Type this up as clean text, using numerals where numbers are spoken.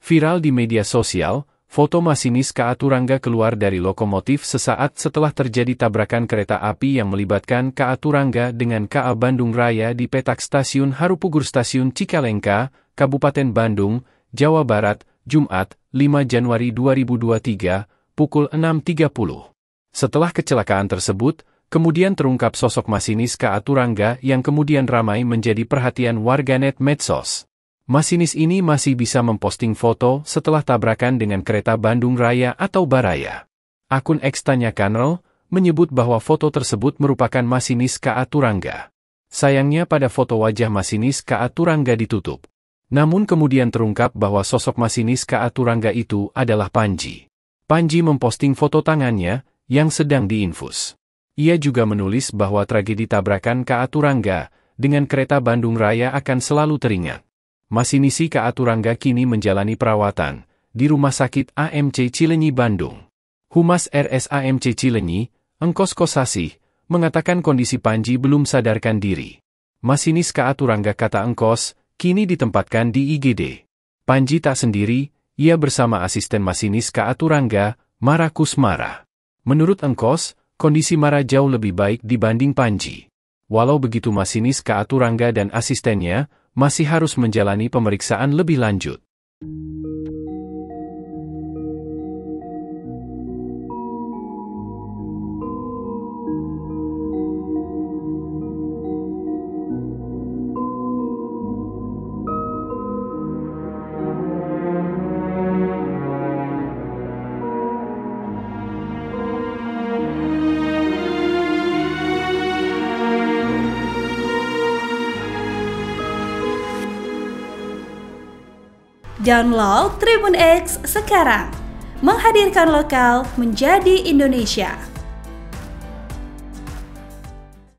Viral di media sosial, foto masinis KA Turangga keluar dari lokomotif sesaat setelah terjadi tabrakan kereta api yang melibatkan KA Turangga dengan KA Bandung Raya di petak stasiun Harupugur Stasiun Cicalengka, Kabupaten Bandung, Jawa Barat, Jumat, 5 Januari 2023, pukul 6.30. Setelah kecelakaan tersebut, kemudian terungkap sosok masinis KA Turangga yang kemudian ramai menjadi perhatian warganet medsos. Masinis ini masih bisa memposting foto setelah tabrakan dengan kereta Bandung Raya atau Baraya. Akun X Tanya Kanrel menyebut bahwa foto tersebut merupakan masinis KA Turangga. Sayangnya pada foto wajah masinis KA Turangga ditutup. Namun kemudian terungkap bahwa sosok masinis KA Turangga itu adalah Panji. Panji memposting foto tangannya yang sedang diinfus. Ia juga menulis bahwa tragedi tabrakan KA Turangga dengan kereta Bandung Raya akan selalu teringat. Masinisi KA Turangga kini menjalani perawatan di Rumah Sakit AMC Cileunyi, Bandung. Humas RSAMC Cileunyi, Engkos Kosasih, mengatakan kondisi Panji belum sadarkan diri. Masinis KA Turangga, kata Engkos, kini ditempatkan di IGD. Panji tak sendiri, ia bersama asisten masinis KA Turangga, Mara Kusmara. Menurut Engkos, kondisi Mara jauh lebih baik dibanding Panji. Walau begitu, masinis KA Turangga dan asistennya masih harus menjalani pemeriksaan lebih lanjut. Download Tribun X sekarang, menghadirkan lokal menjadi Indonesia.